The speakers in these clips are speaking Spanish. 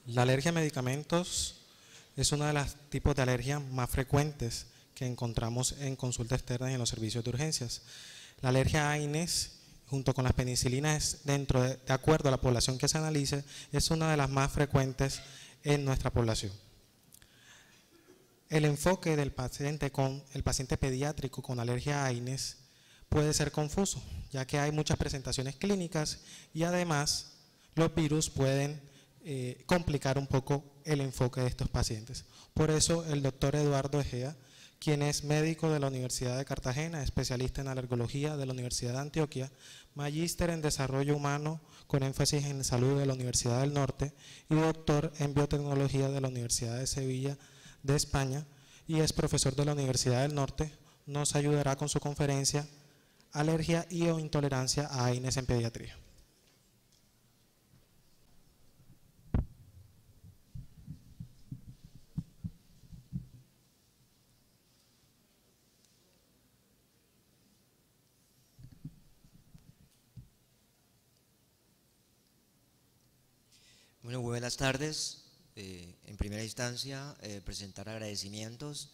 La alergia a medicamentos es uno de los tipos de alergia más frecuentes que encontramos en consulta externa y en los servicios de urgencias. La alergia a AINES, junto con las penicilinas, de acuerdo a la población que se analice, es una de las más frecuentes en nuestra población. El enfoque del paciente pediátrico con alergia a AINES puede ser confuso, ya que hay muchas presentaciones clínicas y además los virus pueden complicar un poco el enfoque de estos pacientes. Por eso el doctor Eduardo Egea, quien es médico de la Universidad de Cartagena, especialista en alergología de la Universidad de Antioquia, magíster en desarrollo humano con énfasis en salud de la Universidad del Norte y doctor en biotecnología de la Universidad de Sevilla de España y es profesor de la Universidad del Norte, nos ayudará con su conferencia Alergia y o intolerancia a AINES en pediatría. Bueno, buenas tardes. En primera instancia, presentar agradecimientos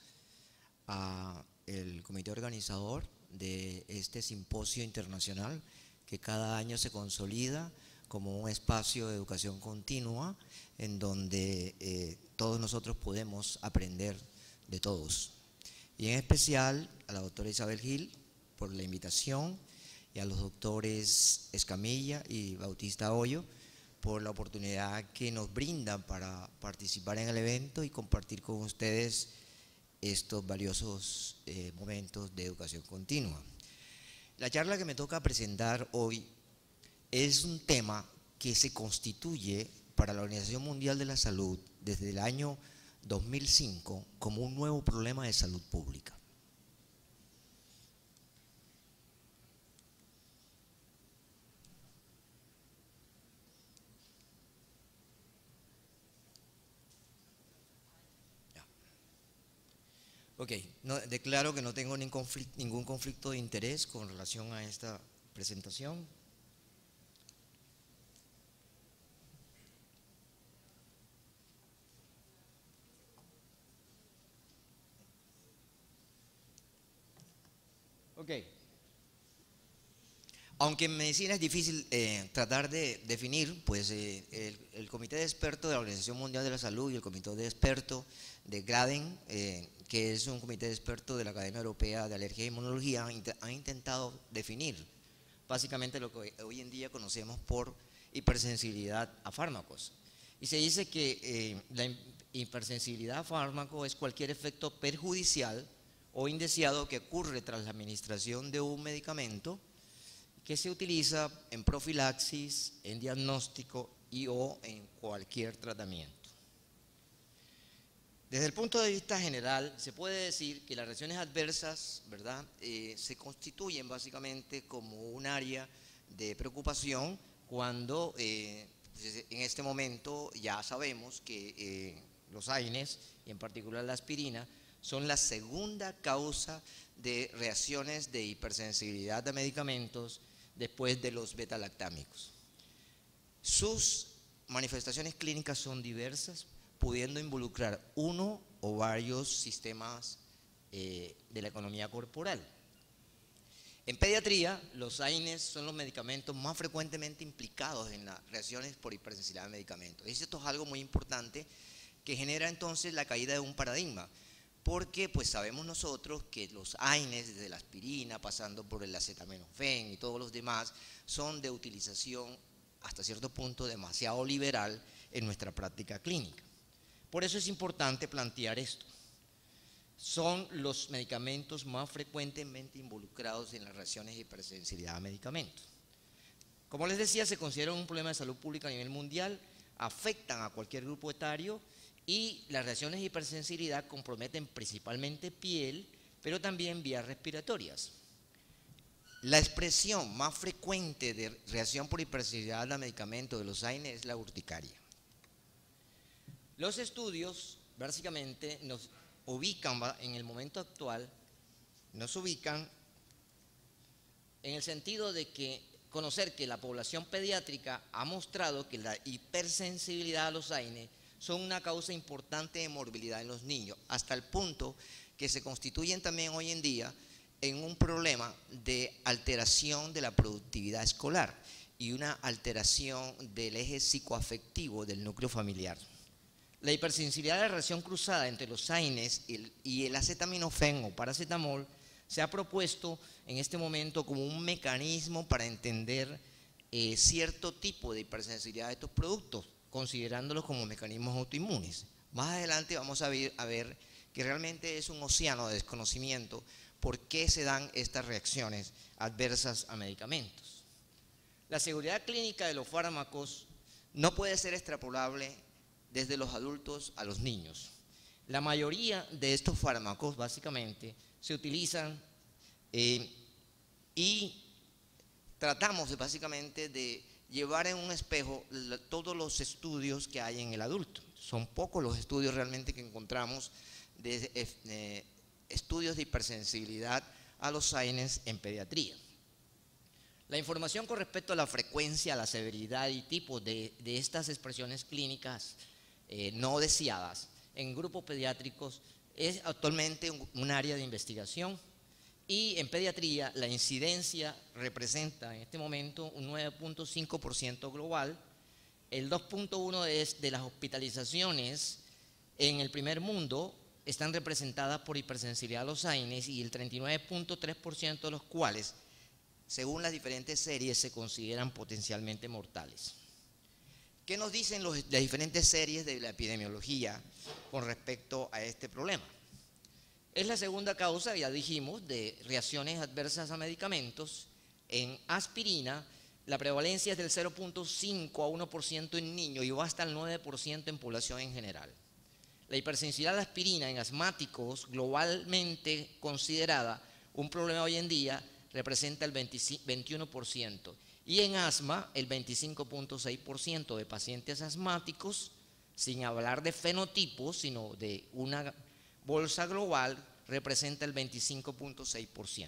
al comité organizador de este simposio internacional que cada año se consolida como un espacio de educación continua en donde todos nosotros podemos aprender de todos. Y en especial a la doctora Isabel Gil por la invitación y a los doctores Escamilla y Bautista Hoyo por la oportunidad que nos brindan para participar en el evento y compartir con ustedes estos valiosos momentos de educación continua. La charla que me toca presentar hoy es un tema que se constituye para la Organización Mundial de la Salud desde el año 2005 como un nuevo problema de salud pública. Ok, declaro que no tengo ningún conflicto de interés con relación a esta presentación. Ok. Aunque en medicina es difícil tratar de definir, pues el Comité de Expertos de la Organización Mundial de la Salud y el Comité de Expertos de GRADEN, que es un comité de expertos de la Academia Europea de Alergia e Inmunología, han intentado definir básicamente lo que hoy en día conocemos por hipersensibilidad a fármacos. Y se dice que la hipersensibilidad a fármacos es cualquier efecto perjudicial o indeseado que ocurre tras la administración de un medicamento que se utiliza en profilaxis, en diagnóstico y o en cualquier tratamiento. Desde el punto de vista general, se puede decir que las reacciones adversas, ¿verdad?, se constituyen básicamente como un área de preocupación cuando en este momento ya sabemos que los AINES, y en particular la aspirina, son la segunda causa de reacciones de hipersensibilidad a medicamentos después de los betalactámicos. Sus manifestaciones clínicas son diversas, pudiendo involucrar uno o varios sistemas de la economía corporal. En pediatría, los AINES son los medicamentos más frecuentemente implicados en las reacciones por hipersensibilidad a medicamentos. Y esto es algo muy importante que genera entonces la caída de un paradigma, porque pues sabemos nosotros que los AINES, desde la aspirina, pasando por el acetaminofén y todos los demás, son de utilización hasta cierto punto demasiado liberal en nuestra práctica clínica. Por eso es importante plantear esto. Son los medicamentos más frecuentemente involucrados en las reacciones de hipersensibilidad a medicamentos. Como les decía, se considera un problema de salud pública a nivel mundial, afectan a cualquier grupo etario y las reacciones de hipersensibilidad comprometen principalmente piel, pero también vías respiratorias. La expresión más frecuente de reacción por hipersensibilidad a medicamentos de los AINES es la urticaria. Los estudios básicamente nos ubican en el momento actual, nos ubican en el sentido de que conocer que la población pediátrica ha mostrado que la hipersensibilidad a los AINES son una causa importante de morbilidad en los niños, hasta el punto que se constituyen también hoy en día en un problema de alteración de la productividad escolar y una alteración del eje psicoafectivo del núcleo familiar. La hipersensibilidad de la reacción cruzada entre los AINES y el acetaminofén o paracetamol se ha propuesto en este momento como un mecanismo para entender cierto tipo de hipersensibilidad de estos productos, considerándolos como mecanismos autoinmunes. Más adelante vamos a ver que realmente es un océano de desconocimiento por qué se dan estas reacciones adversas a medicamentos. La seguridad clínica de los fármacos no puede ser extrapolable desde los adultos a los niños. La mayoría de estos fármacos básicamente se utilizan y tratamos básicamente de llevar en un espejo todos los estudios que hay en el adulto. Son pocos los estudios realmente que encontramos de estudios de hipersensibilidad a los AINES en pediatría. La información con respecto a la frecuencia, la severidad y tipo de estas expresiones clínicas no deseadas en grupos pediátricos es actualmente un área de investigación, y en pediatría la incidencia representa en este momento un 9.5% global. El 2.1% de las hospitalizaciones en el primer mundo están representadas por hipersensibilidad a los AINES, y el 39.3% de los cuales, según las diferentes series, se consideran potencialmente mortales. ¿Qué nos dicen las diferentes series de la epidemiología con respecto a este problema? Es la segunda causa, ya dijimos, de reacciones adversas a medicamentos. En aspirina, la prevalencia es del 0.5 a 1% en niños y va hasta el 9% en población en general. La hipersensibilidad a la aspirina en asmáticos, globalmente considerada un problema hoy en día, representa el 21%. Y en asma, el 25.6% de pacientes asmáticos, sin hablar de fenotipos, sino de una bolsa global, representa el 25.6%.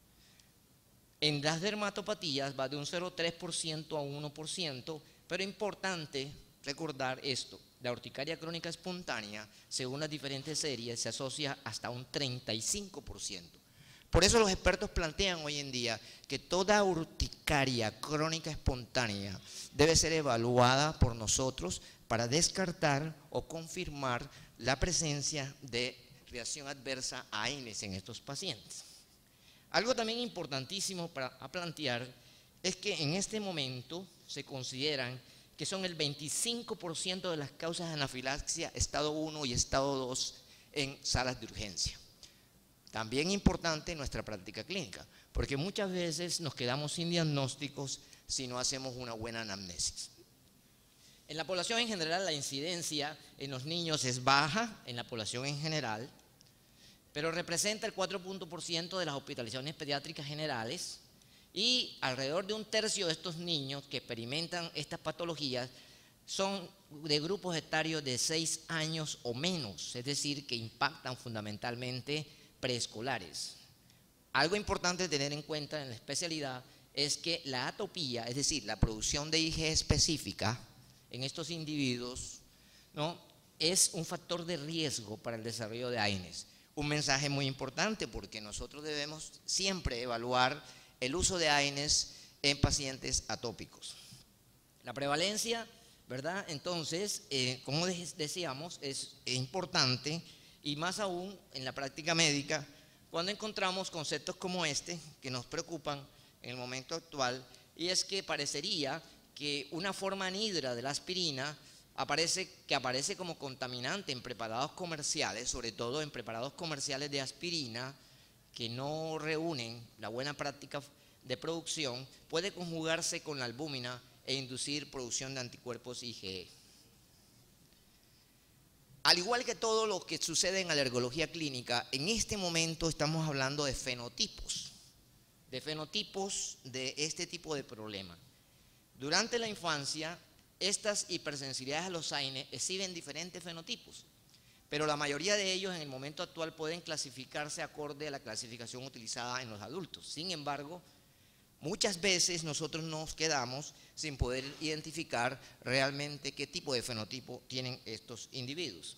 En las dermatopatías va de un 0.3% a un 1%, pero importante recordar esto: la urticaria crónica espontánea, según las diferentes series, se asocia hasta un 35%. Por eso los expertos plantean hoy en día que toda urticaria crónica espontánea debe ser evaluada por nosotros para descartar o confirmar la presencia de reacción adversa a AINES en estos pacientes. Algo también importantísimo para plantear es que en este momento se consideran que son el 25% de las causas de anafilaxia estado 1 y estado 2 en salas de urgencia. También importante en nuestra práctica clínica, porque muchas veces nos quedamos sin diagnósticos si no hacemos una buena anamnesis. En la población en general, la incidencia en los niños es baja en la población en general, pero representa el 4% de las hospitalizaciones pediátricas generales, y alrededor de un tercio de estos niños que experimentan estas patologías son de grupos etarios de 6 años o menos, es decir, que impactan fundamentalmente preescolares. Algo importante tener en cuenta en la especialidad es que la atopía, es decir, la producción de IgE específica en estos individuos, ¿no?, es un factor de riesgo para el desarrollo de AINES. Un mensaje muy importante, porque nosotros debemos siempre evaluar el uso de AINES en pacientes atópicos. La prevalencia, ¿verdad? Entonces, como decíamos, es importante, y más aún en la práctica médica, cuando encontramos conceptos como este que nos preocupan en el momento actual, y es que parecería que una forma anhidra de la aspirina aparece como contaminante en preparados comerciales, sobre todo en preparados comerciales de aspirina que no reúnen la buena práctica de producción, puede conjugarse con la albúmina e inducir producción de anticuerpos IgE. Al igual que todo lo que sucede en alergología clínica, en este momento estamos hablando de fenotipos de este tipo de problema. Durante la infancia, estas hipersensibilidades a los AINES exhiben diferentes fenotipos, pero la mayoría de ellos en el momento actual pueden clasificarse acorde a la clasificación utilizada en los adultos. Sin embargo, muchas veces nosotros nos quedamos sin poder identificar realmente qué tipo de fenotipo tienen estos individuos.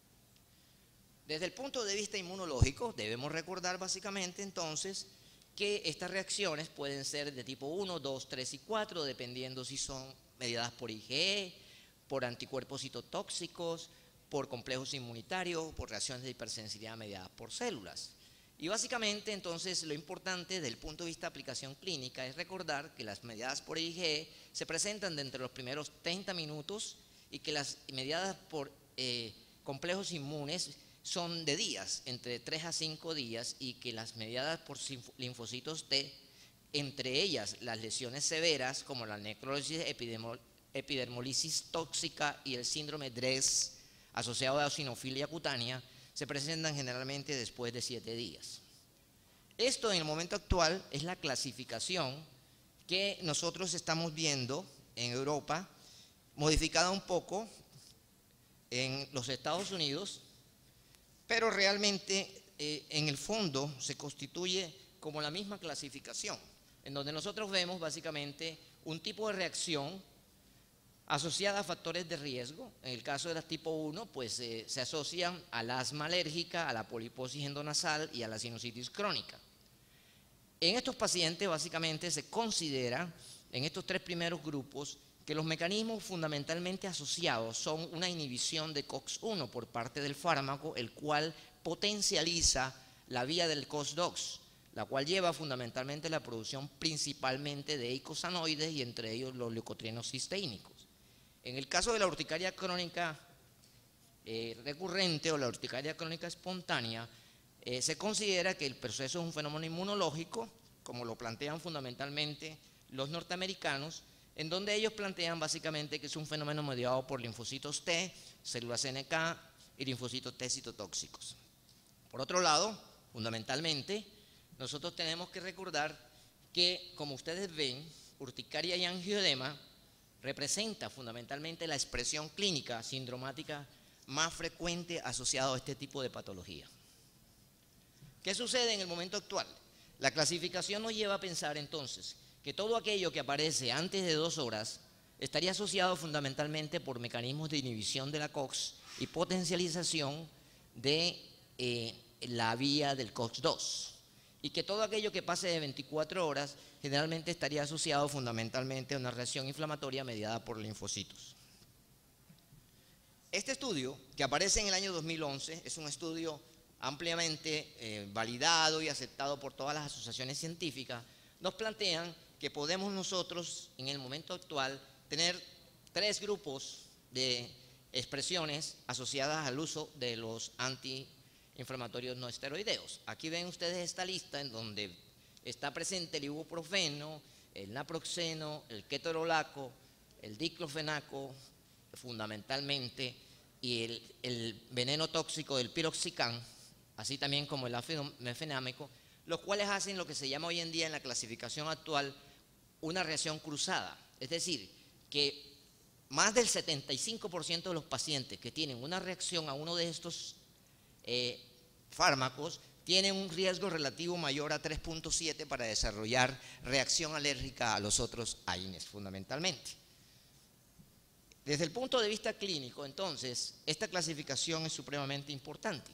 Desde el punto de vista inmunológico, debemos recordar básicamente entonces que estas reacciones pueden ser de tipo 1, 2, 3 y 4, dependiendo si son mediadas por IgE, por anticuerpos citotóxicos, por complejos inmunitarios, por reacciones de hipersensibilidad mediadas por células. Y básicamente entonces lo importante desde el punto de vista de aplicación clínica es recordar que las mediadas por IgE se presentan dentro de los primeros 30 minutos y que las mediadas por complejos inmunes son de días, entre 3 a 5 días, y que las mediadas por linfocitos T, entre ellas las lesiones severas como la necrosis epidermolisis tóxica y el síndrome DRESS asociado a eosinofilia cutánea, se presentan generalmente después de 7 días. Esto en el momento actual es la clasificación que nosotros estamos viendo en Europa, modificada un poco en los Estados Unidos, pero realmente en el fondo se constituye como la misma clasificación, en donde nosotros vemos básicamente un tipo de reacción asociada a factores de riesgo. En el caso de la tipo 1, pues se asocian al asma alérgica, a la poliposis endonasal y a la sinusitis crónica. En estos pacientes básicamente se considera, en estos 3 primeros grupos, que los mecanismos fundamentalmente asociados son una inhibición de COX-1 por parte del fármaco, el cual potencializa la vía del COX-2, la cual lleva fundamentalmente la producción principalmente de eicosanoides y entre ellos los leucotrienos cisteínicos. En el caso de la urticaria crónica recurrente o la urticaria crónica espontánea, se considera que el proceso es un fenómeno inmunológico, como lo plantean fundamentalmente los norteamericanos, en donde ellos plantean básicamente que es un fenómeno mediado por linfocitos T, células NK y linfocitos T citotóxicos. Por otro lado, fundamentalmente, nosotros tenemos que recordar que, como ustedes ven, urticaria y angioedema representa fundamentalmente la expresión clínica sindromática más frecuente asociada a este tipo de patología. ¿Qué sucede en el momento actual? La clasificación nos lleva a pensar entonces que todo aquello que aparece antes de 2 horas estaría asociado fundamentalmente por mecanismos de inhibición de la COX y potencialización de la vía del COX-2, y que todo aquello que pase de 24 horas generalmente estaría asociado fundamentalmente a una reacción inflamatoria mediada por linfocitos. Este estudio, que aparece en el año 2011, es un estudio ampliamente validado y aceptado por todas las asociaciones científicas. Nos plantean que podemos nosotros en el momento actual tener 3 grupos de expresiones asociadas al uso de los antiinflamatorios no esteroideos. Aquí ven ustedes esta lista en donde está presente el ibuprofeno, el naproxeno, el ketorolaco, el diclofenaco fundamentalmente, y el veneno tóxico del piroxicam, así también como el ácido mefenámico, los cuales hacen lo que se llama hoy en día en la clasificación actual una reacción cruzada. Es decir, que más del 75% de los pacientes que tienen una reacción a uno de estos fármacos tienen un riesgo relativo mayor a 3.7 para desarrollar reacción alérgica a los otros AINES fundamentalmente. Desde el punto de vista clínico, entonces, esta clasificación es supremamente importante.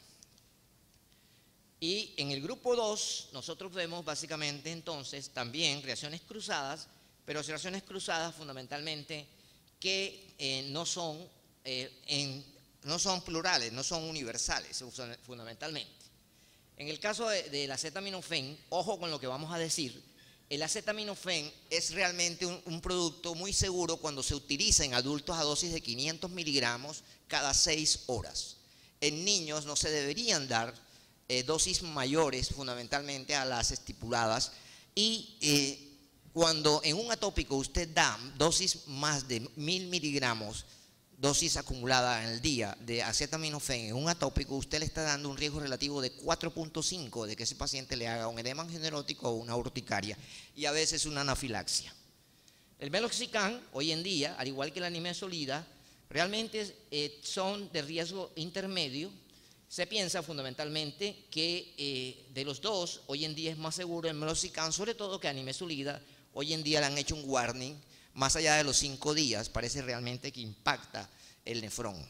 Y en el grupo 2 nosotros vemos básicamente entonces también reacciones cruzadas, pero reacciones cruzadas fundamentalmente que no son plurales, no son universales fundamentalmente. En el caso del acetaminofén, ojo con lo que vamos a decir, el acetaminofén es realmente un producto muy seguro cuando se utiliza en adultos a dosis de 500 miligramos cada 6 horas. En niños no se deberían dar dosis mayores fundamentalmente a las estipuladas, y cuando en un atópico usted da dosis más de 1000 miligramos, dosis acumulada en el día de acetaminofén en un atópico, usted le está dando un riesgo relativo de 4.5 de que ese paciente le haga un edema angiolótico o una urticaria y a veces una anafilaxia. El meloxicam hoy en día, al igual que la nimesulida, realmente son de riesgo intermedio. Se piensa fundamentalmente que de los dos, hoy en día es más seguro el meloxicam, sobre todo que la nimesulida hoy en día le han hecho un warning, más allá de los 5 días, parece realmente que impacta el nefrón.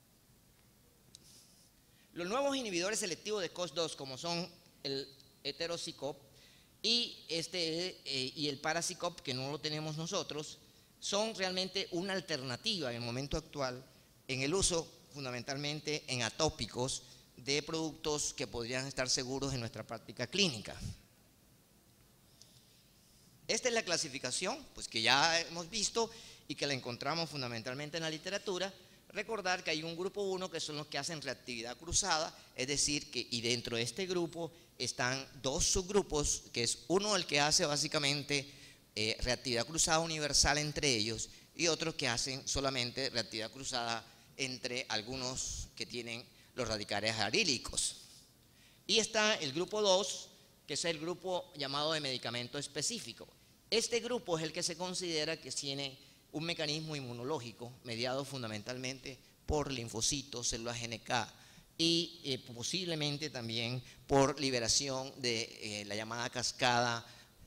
Los nuevos inhibidores selectivos de COX-2, como son el heterocicop y el paracicop, que no lo tenemos nosotros, son realmente una alternativa en el momento actual en el uso fundamentalmente en atópicos de productos que podrían estar seguros en nuestra práctica clínica. Esta es la clasificación, pues que ya hemos visto y que la encontramos fundamentalmente en la literatura. Recordar que hay un grupo 1 que son los que hacen reactividad cruzada, es decir, y dentro de este grupo están 2 subgrupos, que es uno el que hace básicamente reactividad cruzada universal entre ellos y otros que hacen solamente reactividad cruzada entre algunos que tienen los radicales arílicos. Y está el grupo 2, que es el grupo llamado de medicamento específico. Este grupo es el que se considera que tiene un mecanismo inmunológico mediado fundamentalmente por linfocitos, células NK y posiblemente también por liberación de la llamada cascada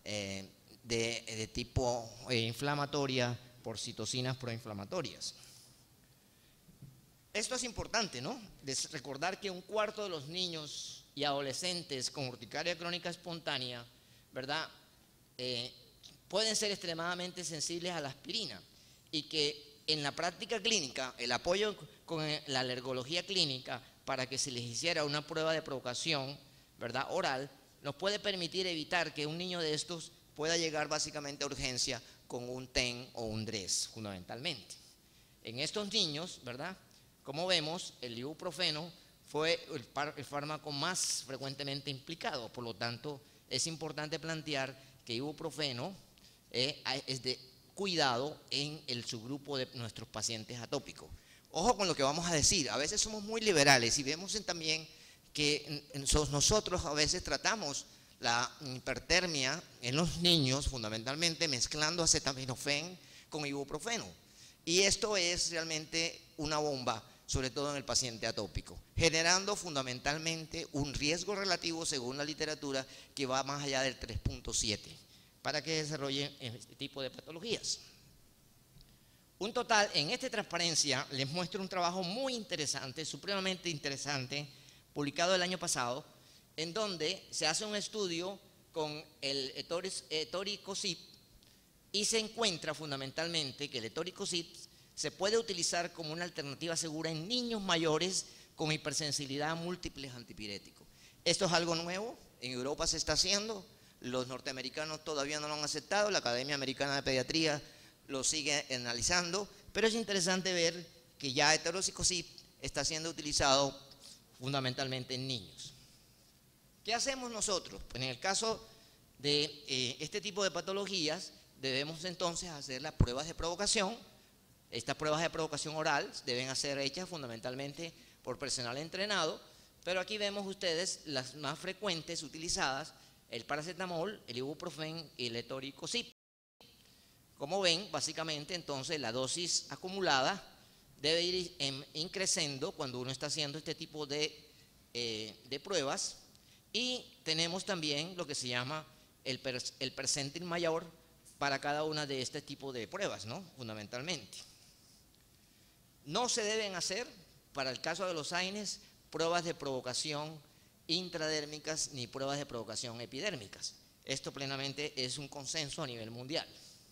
de tipo inflamatoria por citocinas proinflamatorias. Esto es importante, ¿no? Recordar que 1/4 de los niños y adolescentes con urticaria crónica espontánea, ¿verdad?, pueden ser extremadamente sensibles a la aspirina y que en la práctica clínica, el apoyo con la alergología clínica para que se les hiciera una prueba de provocación, ¿verdad?, oral, nos puede permitir evitar que un niño de estos pueda llegar básicamente a urgencia con un TEN o un DRES, fundamentalmente. En estos niños, ¿verdad?, como vemos, el ibuprofeno fue el fármaco más frecuentemente implicado, por lo tanto, es importante plantear que ibuprofeno es de cuidado en el subgrupo de nuestros pacientes atópicos. Ojo con lo que vamos a decir, a veces somos muy liberales y vemos también que nosotros a veces tratamos la hipertermia en los niños, fundamentalmente mezclando acetaminofén con ibuprofeno. Y esto es realmente una bomba, sobre todo en el paciente atópico, generando fundamentalmente un riesgo relativo, según la literatura, que va más allá del 3.7, para que desarrollen este tipo de patologías. Un total, en esta transparencia, les muestro un trabajo muy interesante, supremamente interesante, publicado el año pasado, en donde se hace un estudio con el etoricosip y se encuentra fundamentalmente que el etoricosip se puede utilizar como una alternativa segura en niños mayores con hipersensibilidad a múltiples antipiréticos. Esto es algo nuevo, en Europa se está haciendo, los norteamericanos todavía no lo han aceptado, la Academia Americana de Pediatría lo sigue analizando, pero es interesante ver que ya heterocicosip está siendo utilizado fundamentalmente en niños. ¿Qué hacemos nosotros? Pues en el caso de este tipo de patologías, debemos entonces hacer las pruebas de provocación. Estas pruebas de provocación oral deben ser hechas fundamentalmente por personal entrenado, pero aquí vemos ustedes las más frecuentes utilizadas, el paracetamol, el ibuprofeno y el etoricosip. Como ven, básicamente entonces la dosis acumulada debe ir increciendo cuando uno está haciendo este tipo de pruebas, y tenemos también lo que se llama el percentil mayor para cada una de este tipo de pruebas, ¿no?, fundamentalmente. No se deben hacer, para el caso de los AINES, pruebas de provocación intradérmicas ni pruebas de provocación epidérmicas. Esto plenamente es un consenso a nivel mundial.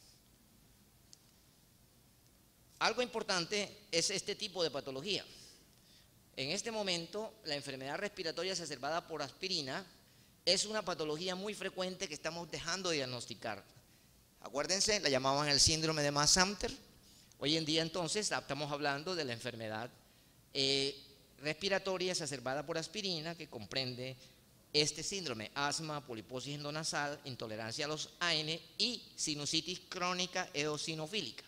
Algo importante es este tipo de patología. En este momento, la enfermedad respiratoria exacerbada por aspirina es una patología muy frecuente que estamos dejando de diagnosticar. Acuérdense, la llamaban el síndrome de Maas-Sumter. Hoy en día entonces estamos hablando de la enfermedad respiratoria exacerbada por aspirina, que comprende este síndrome: asma, poliposis endonasal, intolerancia a los AINE y sinusitis crónica eosinofílica.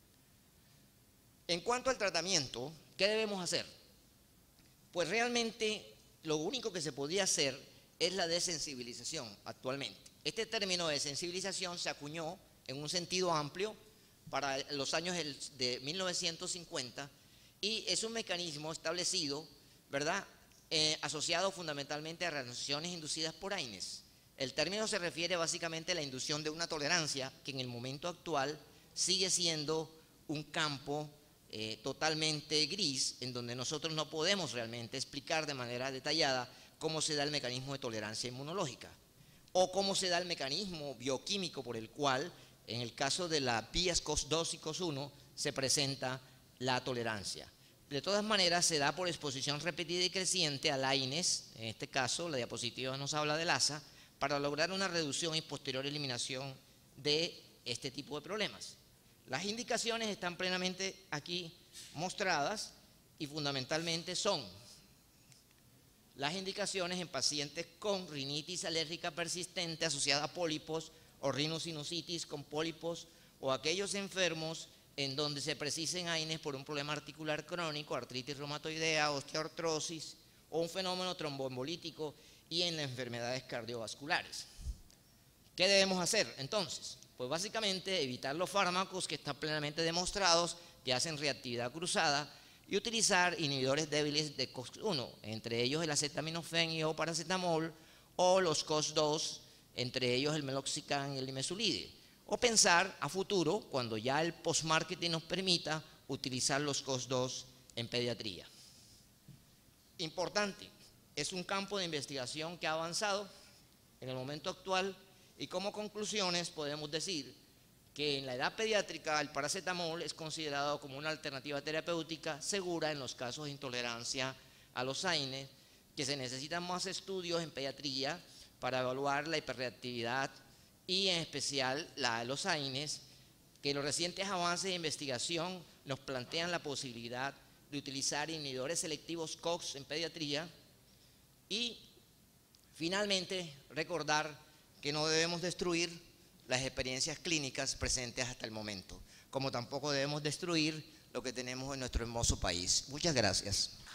En cuanto al tratamiento, ¿qué debemos hacer? Pues realmente lo único que se podía hacer es la desensibilización actualmente. Este término de sensibilización se acuñó en un sentido amplio para los años de 1950 y es un mecanismo establecido, ¿verdad?, asociado fundamentalmente a reacciones inducidas por AINES. El término se refiere básicamente a la inducción de una tolerancia que en el momento actual sigue siendo un campo totalmente gris, en donde nosotros no podemos realmente explicar de manera detallada cómo se da el mecanismo de tolerancia inmunológica o cómo se da el mecanismo bioquímico por el cual, en el caso de las vías COX-2 y COX-1, se presenta la tolerancia. De todas maneras, se da por exposición repetida y creciente al AINES, en este caso la diapositiva nos habla del ASA, para lograr una reducción y posterior eliminación de este tipo de problemas. Las indicaciones están plenamente aquí mostradas y fundamentalmente son las indicaciones en pacientes con rinitis alérgica persistente asociada a pólipos o rinosinusitis con pólipos o aquellos enfermos en donde se precisen AINES por un problema articular crónico, artritis reumatoidea, osteoartrosis o un fenómeno tromboembolítico y en las enfermedades cardiovasculares. ¿Qué debemos hacer entonces? Pues básicamente evitar los fármacos que están plenamente demostrados que hacen reactividad cruzada y utilizar inhibidores débiles de COX-1, entre ellos el acetaminofén y o paracetamol, o los COX-2, entre ellos el meloxicam y el nimesulide. O pensar a futuro, cuando ya el post-marketing nos permita, utilizar los COX-2 en pediatría. Importante, es un campo de investigación que ha avanzado en el momento actual y como conclusiones podemos decir que en la edad pediátrica el paracetamol es considerado como una alternativa terapéutica segura en los casos de intolerancia a los AINES, que se necesitan más estudios en pediatría para evaluar la hiperreactividad y en especial la de los AINES, que los recientes avances de investigación nos plantean la posibilidad de utilizar inhibidores selectivos COX en pediatría y finalmente recordar que no debemos destruir las experiencias clínicas presentes hasta el momento, como tampoco debemos destruir lo que tenemos en nuestro hermoso país. Muchas gracias.